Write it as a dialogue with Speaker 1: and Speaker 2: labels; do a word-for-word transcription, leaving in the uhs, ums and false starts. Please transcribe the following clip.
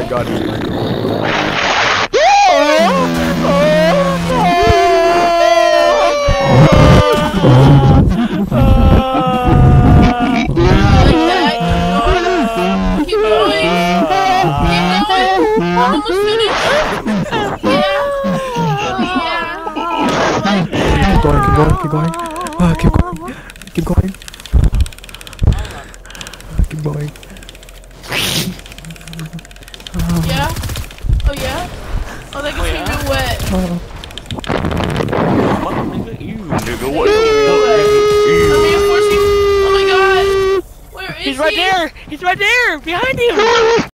Speaker 1: my god, he's mine.
Speaker 2: Keep going. Keep going. We're almost finished. Yeah.
Speaker 1: Keep going, keep going, keep going. Uh, keep going. Keep going. Keep going.
Speaker 2: Yeah? Oh yeah? Oh, that gets
Speaker 3: Oh,
Speaker 2: me
Speaker 3: yeah?
Speaker 2: real wet.
Speaker 1: Uh,
Speaker 3: You nigga, what?
Speaker 2: I'm reinforcing. Oh my god! Where is
Speaker 3: He's right
Speaker 2: he?
Speaker 3: there! He's right there! Behind him!